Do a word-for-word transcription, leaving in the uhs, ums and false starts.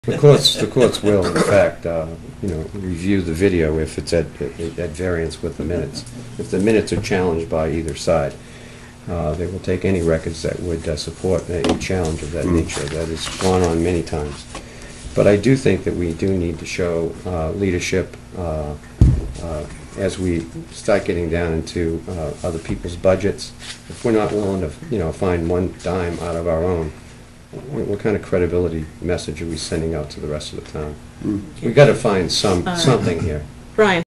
The courts, the courts will, in fact, uh, you know, review the video if it's at, at at variance with the minutes. If the minutes are challenged by either side, uh, they will take any records that would uh, support a challenge of that nature. That has gone on many times. But I do think that we do need to show uh, leadership uh, uh, as we start getting down into uh, other people's budgets. If we're not willing to, you know, find one dime out of our own, what what kind of credibility message are we sending out to the rest of the town? Mm. We've got to find some, Uh, something here. Brian?